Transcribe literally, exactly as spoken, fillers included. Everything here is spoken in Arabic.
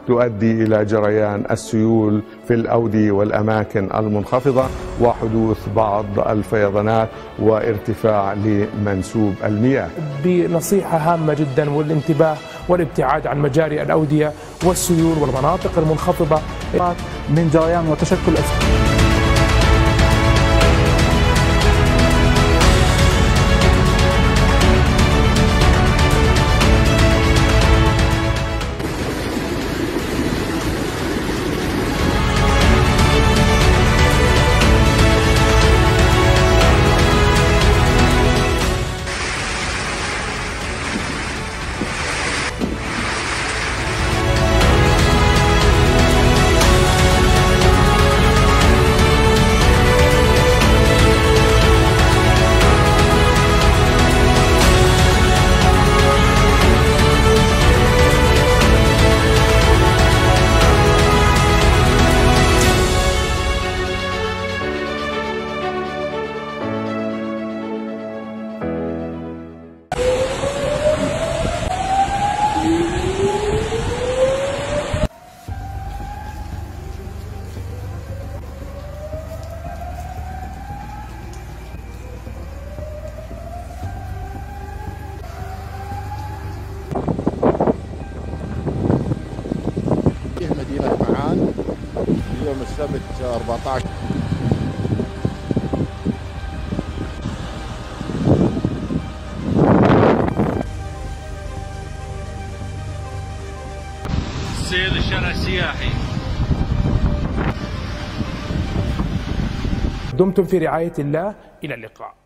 تؤدي إلى جريان السيول في الأودية والأماكن المنخفضة وحدوث بعض الفيضانات وارتفاع لمنسوب المياه. بنصيحة هامة جدا والانتباه والابتعاد عن مجاري الأودية والسيول والمناطق المنخفضة من جريان وتشكل أسفل. مدينة معان يوم السبت أربعة عشر. سير الشارع السياحي. دمتم في رعاية الله، إلى اللقاء.